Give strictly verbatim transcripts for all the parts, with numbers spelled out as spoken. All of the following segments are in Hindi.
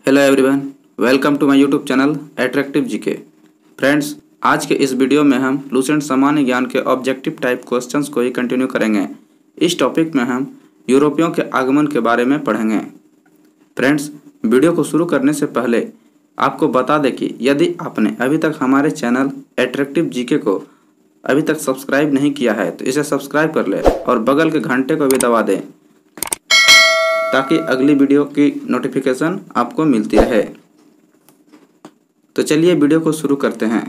Hello everyone, welcome to my YouTube channel attractive GK. Friends, आज के इस वीडियो में हम लूसेंट सामान्य ज्ञान के ऑब्जेक्टिव टाइप क्वेश्चंस को ही कंटिन्यू करेंगे। इस टॉपिक में हम यूरोपियों के आगमन के बारे में पढ़ेंगे। फ्रेंड्स, वीडियो को शुरू करने से पहले आपको बता दें कि यदि आपने अभी तक हमारे चैनल एट्रैक्टिव जीके को अभी तक सब्सक्राइब नहीं किया है तो इसे सब्सक्राइब कर ले और बगल के घंटे को भी दबा दें ताकि अगली वीडियो की नोटिफिकेशन आपको मिलती रहे। तो चलिए वीडियो को शुरू करते हैं।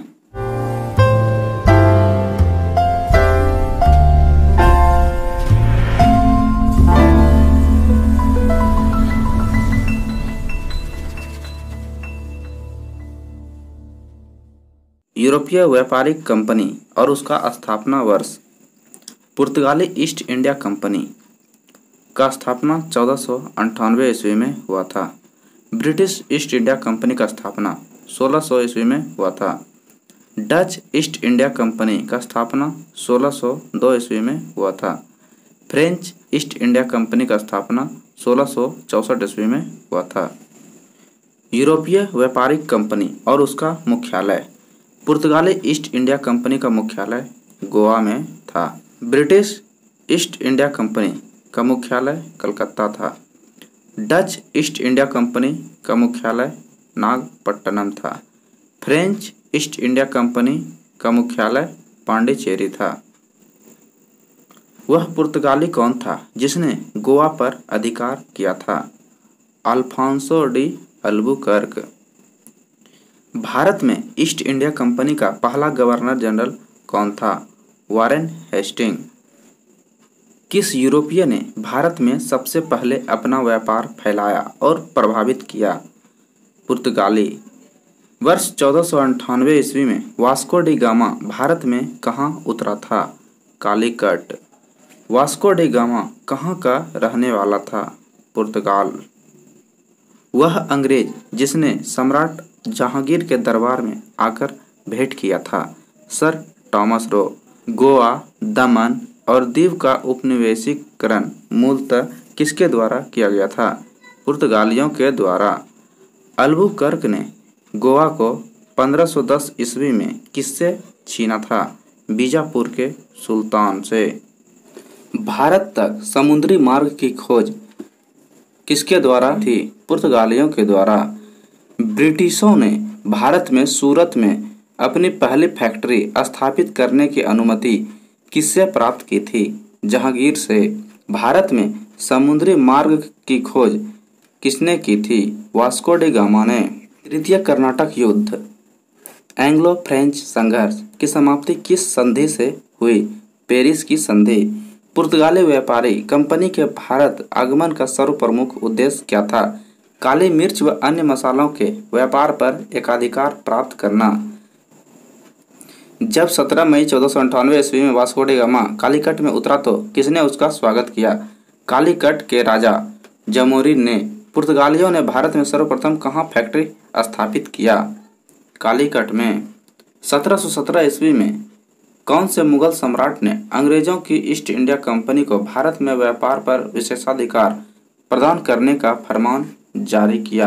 यूरोपीय व्यापारिक कंपनी और उसका स्थापना वर्ष। पुर्तगाली ईस्ट इंडिया कंपनी का स्थापना चौदह सौ अंठानवे ईस्वी में हुआ था। ब्रिटिश ईस्ट इंडिया कंपनी का स्थापना सोलह सौ ईस्वी में हुआ था। डच ईस्ट इंडिया कंपनी का स्थापना सोलह सौ दो ईस्वी में हुआ था। फ्रेंच ईस्ट इंडिया कंपनी का स्थापना सोलह सौ चौसठ ईस्वी में हुआ था। यूरोपीय व्यापारिक कंपनी और उसका मुख्यालय। पुर्तगाली ईस्ट इंडिया कंपनी का मुख्यालय गोवा में था। ब्रिटिश ईस्ट इंडिया कंपनी का मुख्यालय कलकत्ता था। डच ईस्ट इंडिया कंपनी का मुख्यालय नागपट्टनम था। फ्रेंच ईस्ट इंडिया कंपनी का मुख्यालय पांडिचेरी था। वह पुर्तगाली कौन था जिसने गोवा पर अधिकार किया था? Alphonso de Albuquerque. भारत में ईस्ट इंडिया कंपनी का पहला गवर्नर जनरल कौन था? Warren Hasting. किस यूरोपीय ने भारत में सबसे पहले अपना व्यापार फैलाया और प्रभावित किया? पुर्तगाली। वर्ष चौदह सौ अंठानवे ईस्वी में वास्को डी गामा भारत में कहाँ उतरा था? कालीकट। वास्को डी गामा कहाँ का रहने वाला था? पुर्तगाल। वह अंग्रेज जिसने सम्राट जहांगीर के दरबार में आकर भेंट किया था? सर टॉमस रो। गोवा, दमन और दीव का उपनिवेशीकरण मूलतः किसके द्वारा किया गया था? पुर्तगालियों के द्वारा। अल्बुकर्क ने गोवा को पंद्रह सौ दस ईस्वी में किससे छीना था? बीजापुर के सुल्तान से। भारत तक समुद्री मार्ग की खोज किसके द्वारा थी? पुर्तगालियों के द्वारा। ब्रिटिशों ने भारत में सूरत में अपनी पहली फैक्ट्री स्थापित करने की अनुमति किससे प्राप्त की थी? जहांगीर से। भारत में समुद्री मार्ग की खोज किसने की थी? वास्को डी गामा ने। तृतीय कर्नाटक युद्ध एंग्लो फ्रेंच संघर्ष की समाप्ति किस संधि से हुई? पेरिस की संधि। पुर्तगाली व्यापारी कंपनी के भारत आगमन का सर्वप्रमुख उद्देश्य क्या था? काली मिर्च व अन्य मसालों के व्यापार पर एकाधिकार प्राप्त करना। जब सत्रह मई चौदह सौ अंठानवे ईस्वी में वास्को डी गामा कालीकट में उतरा तो किसने उसका स्वागत किया? कालीकट के राजा जमोरिन ने। पुर्तगालियों ने भारत में सर्वप्रथम कहाँ फैक्ट्री स्थापित किया? कालीकट में। सत्रह सौ सत्रह ईस्वी में कौन से मुगल सम्राट ने अंग्रेजों की ईस्ट इंडिया कंपनी को भारत में व्यापार पर विशेषाधिकार प्रदान करने का फरमान जारी किया?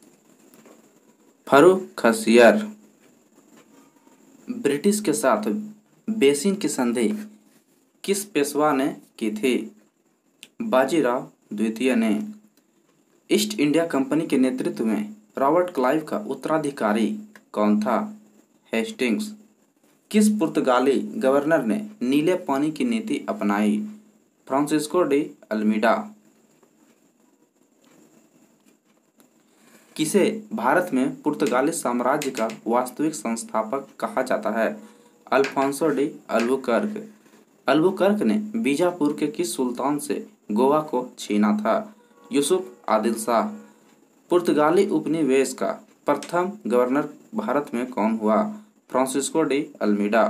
फर्रुखसियर। ब्रिटिश के साथ बेसिन की संधि किस पेशवा ने की थी? बाजीराव द्वितीय ने। ईस्ट इंडिया कंपनी के नेतृत्व में रॉबर्ट क्लाइव का उत्तराधिकारी कौन था? हेस्टिंग्स। किस पुर्तगाली गवर्नर ने नीले पानी की नीति अपनाई? Francisco de Almeida. किसे भारत में पुर्तगाली साम्राज्य का वास्तविक संस्थापक कहा जाता है? Alphonso de Albuquerque. अल्बुकर्क ने बीजापुर के किस सुल्तान से गोवा को छीना था? यूसुफ आदिल शाह। पुर्तगाली उपनिवेश का प्रथम गवर्नर भारत में कौन हुआ? Francisco de Almeida.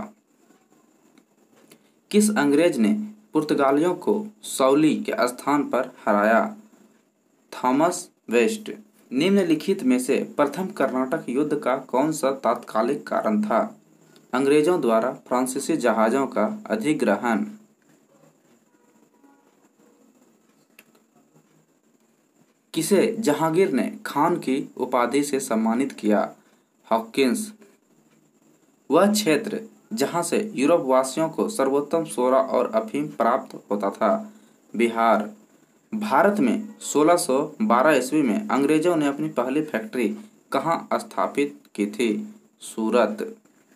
किस अंग्रेज ने पुर्तगालियों को सौली के स्थान पर हराया? Thomas West. निम्नलिखित में से प्रथम कर्नाटक युद्ध का कौन सा तात्कालिक कारण था? अंग्रेजों द्वारा फ्रांसीसी जहाजों का अधिग्रहण। किसे जहांगीर ने खान की उपाधि से सम्मानित किया? हॉकिंस। वह क्षेत्र जहां से यूरोप वासियों को सर्वोत्तम सोरा और अफीम प्राप्त होता था। बिहार। भारत में सोलह सौ बारह ईस्वी में अंग्रेजों ने अपनी पहली फैक्ट्री कहां स्थापित की थी? सूरत।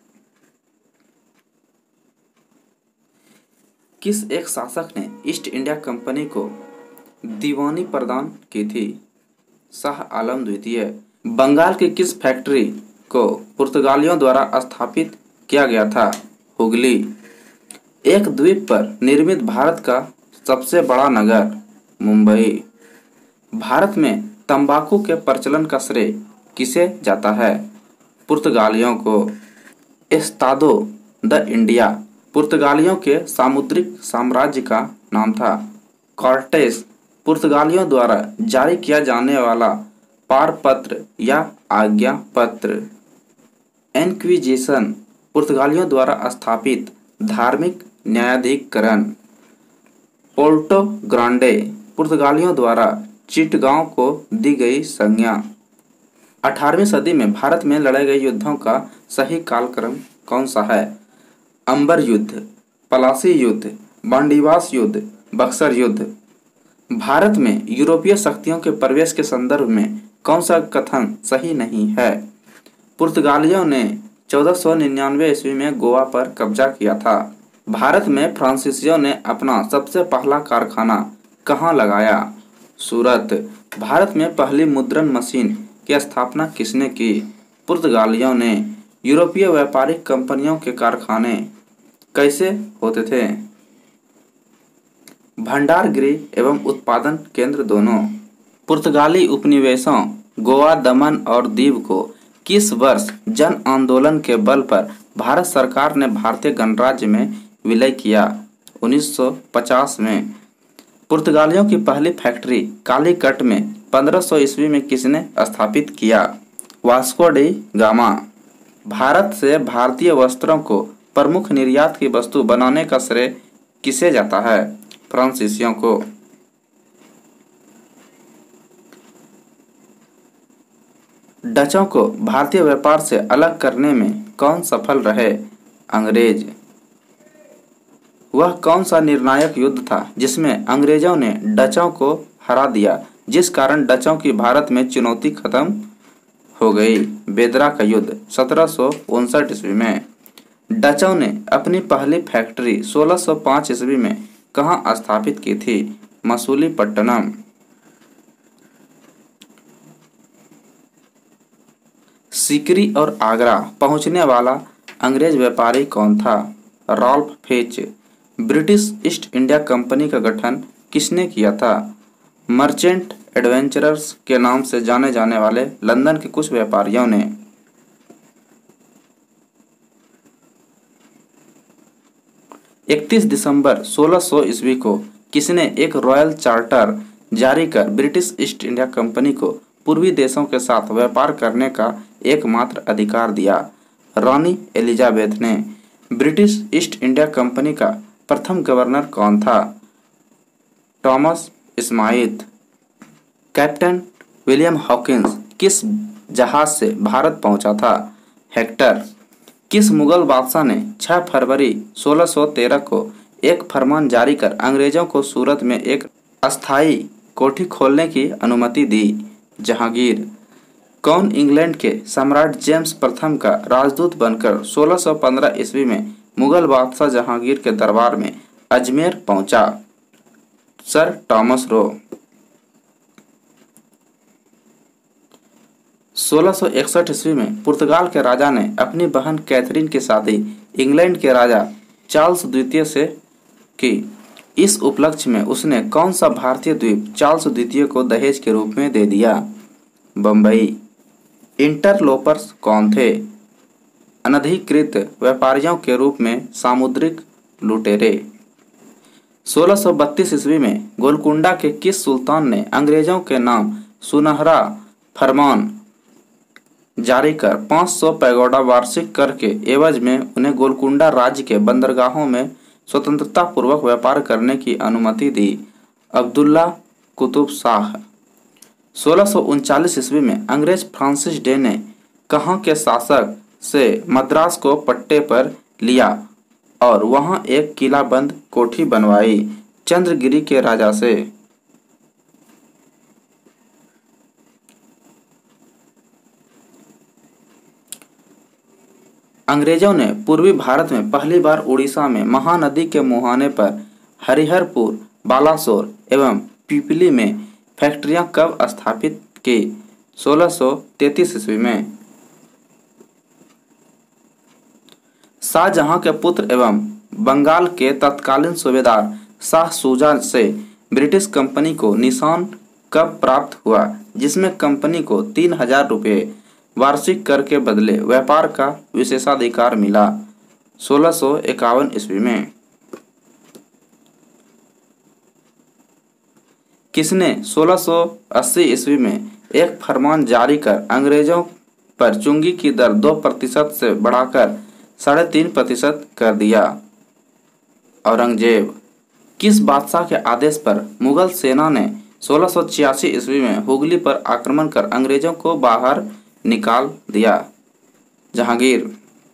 किस एक शासक ने ईस्ट इंडिया कंपनी को दीवानी प्रदान की थी? शाह आलम द्वितीय। बंगाल की किस फैक्ट्री को पुर्तगालियों द्वारा स्थापित किया गया था? हुगली। एक द्वीप पर निर्मित भारत का सबसे बड़ा नगर? मुंबई। भारत में तंबाकू के प्रचलन का श्रेय किसे जाता है? पुर्तगालियों को। एस्तादो द इंडिया पुर्तगालियों के सामुद्रिक साम्राज्य का नाम था। कॉर्टेस पुर्तगालियों द्वारा जारी किया जाने वाला पारपत्र या आज्ञा पत्र। इनक्विजिशन पुर्तगालियों द्वारा स्थापित धार्मिक न्यायाधिकरण। पोर्टो ग्रांडे पुर्तगालियों द्वारा चिटगांव को दी गई संज्ञा। अठारहवीं सदी में भारत में लड़े गए युद्धों का सही कालक्रम कौन सा है? अंबर युद्ध, पलासी युद्ध, बांडीवास युद्ध, बक्सर युद्ध। भारत में यूरोपीय शक्तियों के प्रवेश के संदर्भ में कौन सा कथन सही नहीं है? पुर्तगालियों ने चौदह सौ निन्यानवे ईस्वी में गोवा पर कब्जा किया था। भारत में फ्रांसीसियों ने अपना सबसे पहला कारखाना कहाँ लगाया? सूरत। भारत में पहली मुद्रण मशीन की स्थापना किसने की? पुर्तगालियों ने। यूरोपीय व्यापारिक कंपनियों के कारखाने कैसे होते थे? भंडार गृह एवं उत्पादन केंद्र दोनों। पुर्तगाली उपनिवेशों गोवा, दमन और दीव को किस वर्ष जन आंदोलन के बल पर भारत सरकार ने भारतीय गणराज्य में विलय किया? उन्नीस सौ पचास में। पुर्तगालियों की पहली फैक्ट्री कालीकट में पंद्रह सौ ईस्वी में किसने स्थापित किया? Vasco D gamma. भारत से भारतीय वस्त्रों को प्रमुख निर्यात की वस्तु बनाने का श्रेय किसे जाता है? फ्रांसीसियों को। डचों को भारतीय व्यापार से अलग करने में कौन सफल रहे? अंग्रेज। वह कौन सा निर्णायक युद्ध था जिसमें अंग्रेजों ने डचों को हरा दिया, जिस कारण डचों की भारत में चुनौती खत्म हो गई? बेदरा का युद्ध सत्रह सौ उनसठ ईस्वी में। डचों ने अपनी पहली फैक्ट्री सोलह सौ पाँच ईस्वी में कहाँ स्थापित की थी? मसूलीपट्टनम। सीकरी और आगरा पहुंचने वाला अंग्रेज व्यापारी कौन था? Ralph Fitch. British East India Company का गठन किसने किया था? मर्चेंट एडवेंचरर्स के नाम से जाने जाने वाले लंदन के कुछ व्यापारियों ने। इकतीस दिसंबर सोलह सौ ईस्वी को किसने एक रॉयल चार्टर जारी कर ब्रिटिश ईस्ट इंडिया कंपनी को पूर्वी देशों के साथ व्यापार करने का एकमात्र अधिकार दिया? रानी एलिजाबेथ ने। ब्रिटिश ईस्ट इंडिया कंपनी का प्रथम गवर्नर कौन था? Thomas Smythe. Captain William Hawkins किस जहाज से भारत पहुंचा था? हेक्टर। किस मुगल बादशाह ने छह फरवरी सोलह सौ तेरह को एक फरमान जारी कर अंग्रेजों को सूरत में एक अस्थायी कोठी खोलने की अनुमति दी? जहांगीर। कौन इंग्लैंड के सम्राट जेम्स प्रथम का राजदूत बनकर सोलह सौ पंद्रह ईस्वी में मुगल बादशाह जहांगीर के दरबार में अजमेर पहुंचा? Sir Thomas Roe. सोलह सौ इकसठ ईस्वी में पुर्तगाल के राजा ने अपनी बहन कैथरीन की शादी इंग्लैंड के राजा चार्ल्स द्वितीय से की। इस उपलक्ष्य में उसने कौन सा भारतीय द्वीप चार्ल्स द्वितीय को दहेज के रूप में दे दिया? बम्बई। इंटरलोपर्स कौन थे? अनधिकृत व्यापारियों के रूप में सामुद्रिक लुटेरे। सोलह सौ बत्तीस ईस्वी में गोलकुंडा के किस सुल्तान ने अंग्रेजों के नाम सुनहरा फरमान जारी कर पाँच सौ पैगोडा वार्षिक कर के एवज में उन्हें गोलकुंडा राज्य के बंदरगाहों में स्वतंत्रता पूर्वक व्यापार करने की अनुमति दी? अब्दुल्ला कुतुब शाह। सोलह सौ उनचालीस ईस्वी में अंग्रेज फ्रांसिस डे ने कहाँ के शासक से मद्रास को पट्टे पर लिया और वहां एक किलाबंद कोठी बनवाई चंद्रगिरी के राजा से। अंग्रेजों ने पूर्वी भारत में पहली बार उड़ीसा में महानदी के मुहाने पर हरिहरपुर, बालासोर एवं पिपली में फैक्ट्रियां कब स्थापित की? सोलह सौ तैंतीस ईस्वी में। शाहजहां के पुत्र एवं बंगाल के तत्कालीन सूबेदार शाह शुजा से ब्रिटिश कंपनी को निशान कब प्राप्त हुआ, जिसमें कंपनी को तीन हजार रुपये वार्षिक कर के बदले व्यापार का विशेषाधिकार मिला? सोलह सौ इक्यावन ईस्वी में। किसने सोलह सौ अस्सी ईस्वी में एक फरमान जारी कर अंग्रेजों पर चुंगी की दर दो प्रतिशत से बढ़ाकर साढ़े तीन प्रतिशत कर दिया? औरंगजेब। किस बादशाह के आदेश पर मुगल सेना ने सोलह सौ छियासी ईस्वी में हुगली पर आक्रमण कर अंग्रेजों को बाहर निकाल दिया? जहांगीर।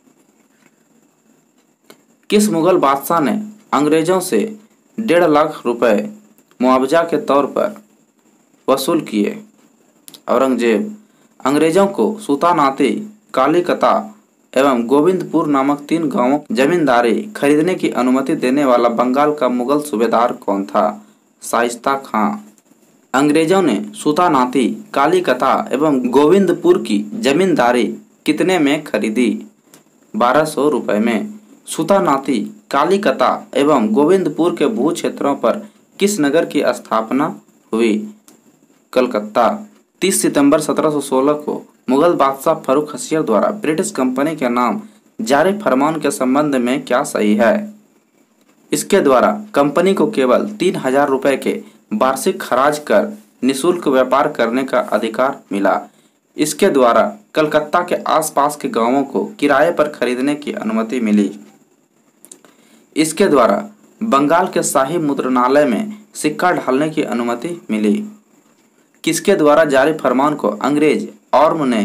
किस मुगल बादशाह ने अंग्रेजों से डेढ़ लाख रुपए मुआवजा के तौर पर वसूल किए? औरंगजेब। अंग्रेजों को सुतानाती, कालीकता एवं गोविंदपुर नामक तीन गांवों की जमींदारी खरीदने की अनुमति देने वाला बंगाल का मुगल सूबेदार कौन था? शाइस्ता खां। अंग्रेजों ने सुतानाती, कालीकता एवं गोविंदपुर की जमींदारी कितने में खरीदी? बारह सौ रुपए में। सुतानाती, कालीकता एवं गोविंदपुर के भू क्षेत्रों पर किस नगर की स्थापना हुई? कलकत्ता। तीस सितंबर सत्रह सौ सोलह को मुगल बादशाह फर्रुख हसियर द्वारा ब्रिटिश कंपनी के नाम जारी फरमान के संबंध में क्या सही है? इसके द्वारा कंपनी को केवल तीन हजार रुपए के वार्षिक खराज कर निःशुल्क व्यापार करने का अधिकार मिला। इसके द्वारा कलकत्ता के आसपास के गांवों को किराए पर खरीदने की अनुमति मिली। इसके द्वारा बंगाल के शाही मुद्रणालय में सिक्का ढालने की अनुमति मिली। किसके द्वारा जारी फरमान को अंग्रेज ऑर्म ने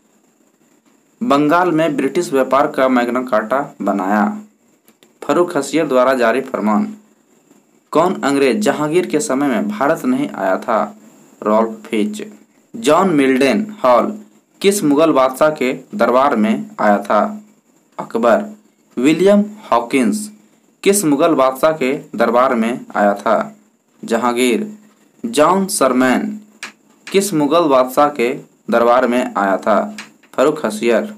बंगाल में ब्रिटिश व्यापार का मैग्ना कार्टा बनाया? फर्रुख हसियर द्वारा जारी फरमान। कौन अंग्रेज जहांगीर के समय में भारत नहीं आया था? Ralph Fitch. John Mildenhall किस मुगल बादशाह के दरबार में आया था? अकबर। विलियम हॉकिंस किस मुगल बादशाह के दरबार में आया था? जहांगीर। जॉन सरमैन किस मुगल बादशाह के दरबार में आया था? फर्रुख हसियर।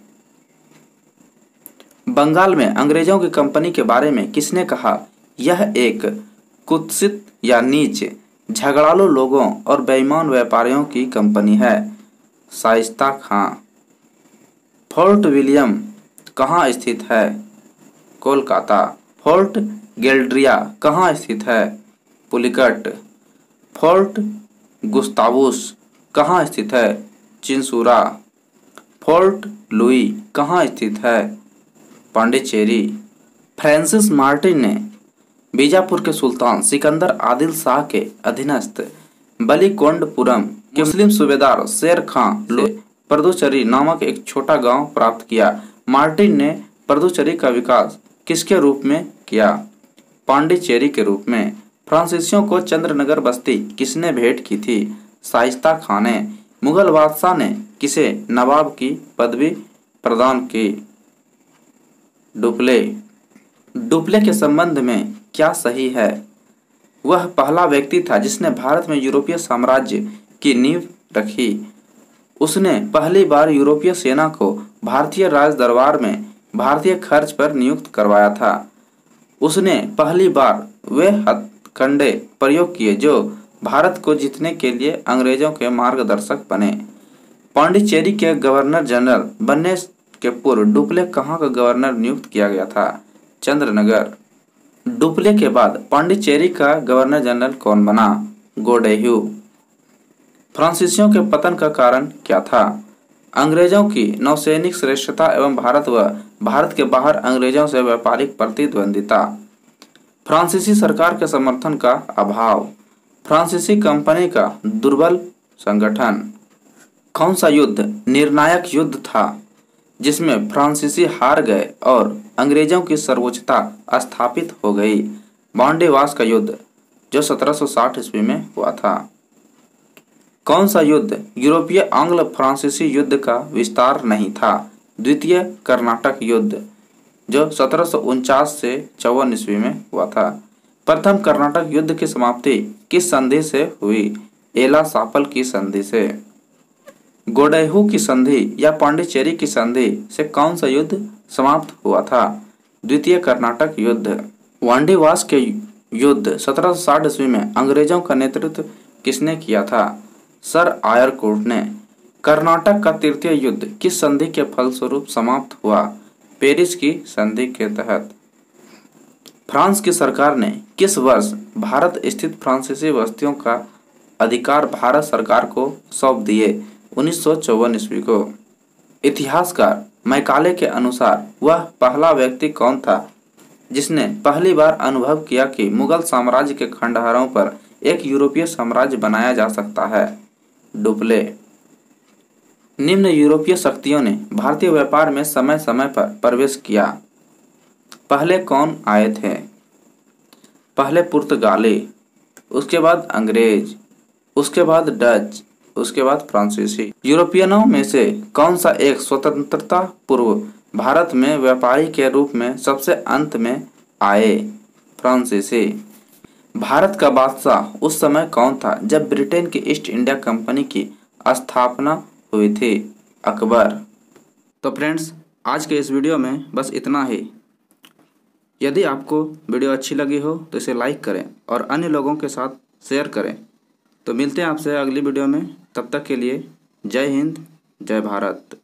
बंगाल में अंग्रेजों की कंपनी के बारे में किसने कहा, यह एक कुत्सित या नीच, झगड़ालू लोगों और बेईमान व्यापारियों की कंपनी है? शाइस्ता खां। फोर्ट विलियम कहाँ स्थित है? कोलकाता। फोर्ट गेल्ड्रिया कहाँ स्थित है? पुलिकट। फोर्ट गुस्तावुस कहाँ स्थित है? चिंसूरा। फोर्ट लुई कहाँ स्थित है? पांडिचेरी। फ्रांसिस मार्टिन ने बीजापुर के सुल्तान सिकंदर आदिल शाह के अधीनस्थ बलिकोंडपुरम के मुस्लिम सूबेदार शेर खां से पर्दुचेरी नामक एक छोटा गांव प्राप्त किया। मार्टिन ने पर्दुचेरी का विकास किसके रूप में किया? पांडिचेरी के रूप में। फ्रांसीसियों को चंद्रनगर बस्ती किसने भेंट की थी? शाइस्ता खां ने। मुगल बादशाह ने किसे नवाब की पदवी प्रदान की? डुप्ले। डुप्ले के संबंध में क्या सही है? वह पहला व्यक्ति था जिसने भारत में यूरोपीय साम्राज्य की नींव रखी। उसने पहली बार यूरोपीय सेना को भारतीय राज दरबार में भारतीय खर्च पर नियुक्त करवाया था। उसने पहली बार वे हथकंडे प्रयोग किए जो भारत को जीतने के लिए अंग्रेजों के मार्गदर्शक बने। पांडिचेरी के गवर्नर जनरल बनने के पूर्व डुप्ले कहाँ का गवर्नर नियुक्त किया गया था? चंद्रनगर। डुप्ले के बाद पांडिचेरी का गवर्नर जनरल कौन बना? गोडेह्यू। फ्रांसीसियों के पतन का कारण क्या था? अंग्रेजों की नौसैनिक श्रेष्ठता एवं भारत व भारत के बाहर अंग्रेजों से व्यापारिक प्रतिद्वंदिता। फ्रांसीसी सरकार के समर्थन का अभाव। फ्रांसीसी कंपनी का दुर्बल संगठन। कौन सा युद्ध निर्णायक युद्ध था जिसमें फ्रांसीसी हार गए और अंग्रेजों की सर्वोच्चता स्थापित हो गई? बांडीवास का युद्ध, जो सत्रह सौ साठ ईस्वी में हुआ था। कौन सा युद्ध यूरोपीय आंग्ल फ्रांसीसी युद्ध का विस्तार नहीं था? द्वितीय कर्नाटक युद्ध, जो सत्रह सौ उनचास से चौवन ईस्वी में हुआ था। प्रथम कर्नाटक युद्ध की समाप्ति किस संधि से हुई? एला सापल की संधि से। गोडैहू की संधि या पांडिचेरी की संधि से कौन सा युद्ध समाप्त हुआ था? द्वितीय कर्नाटक युद्ध। वांडीवास के युद्ध सत्रह सौ साठ ईस्वी में अंग्रेजों का नेतृत्व किसने किया था? सर आयरकोर्ट ने। कर्नाटक का तृतीय युद्ध किस संधि के फलस्वरूप समाप्त हुआ? पेरिस की संधि के तहत। फ्रांस की सरकार ने किस वर्ष भारत स्थित फ्रांसीसी बस्तियों का अधिकार भारत सरकार को सौंप दिए? उन्नीस सौ चौवन ईस्वी को। इतिहासकार मैकाले के अनुसार वह पहला व्यक्ति कौन था जिसने पहली बार अनुभव किया कि मुगल साम्राज्य के खंडहरों पर एक यूरोपीय साम्राज्य बनाया जा सकता है? डुप्ले। निम्न यूरोपीय शक्तियों ने भारतीय व्यापार में समय समय पर प्रवेश किया। पहले कौन आए थे? पहले पुर्तगाली, उसके बाद अंग्रेज, उसके बाद डच, उसके बाद फ्रांसीसी। यूरोपियनों में से कौन सा एक स्वतंत्रता पूर्व भारत में व्यापारी के रूप में सबसे अंत में आए? फ्रांसीसी। भारत का बादशाह उस समय कौन था जब ब्रिटेन की ईस्ट इंडिया कंपनी की स्थापना हुई थी? अकबर। तो फ्रेंड्स, आज के इस वीडियो में बस इतना ही। यदि आपको वीडियो अच्छी लगी हो तो इसे लाइक करें और अन्य लोगों के साथ शेयर करें। तो मिलते हैं आपसे अगली वीडियो में। तब तक के लिए जय हिंद, जय भारत।